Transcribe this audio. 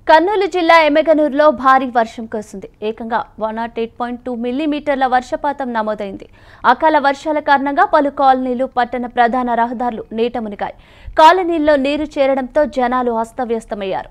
కర్నూలు జిల్లా ఎమ్మెగనూరులో భారీ వర్షం కురిసింది. ఏకంగా 108.2 మిల్లీమీటర్ల వర్షపాతం నమోదైంది. అకాల వర్షాల కారణంగా పలు కాలనీలు, పట్టణ ప్రధాన రహదారులు నీట మునిగాయి. కాలనీల్లో నీరు చేరడంతో జనాలు అస్తవ్యస్తమయ్యారు.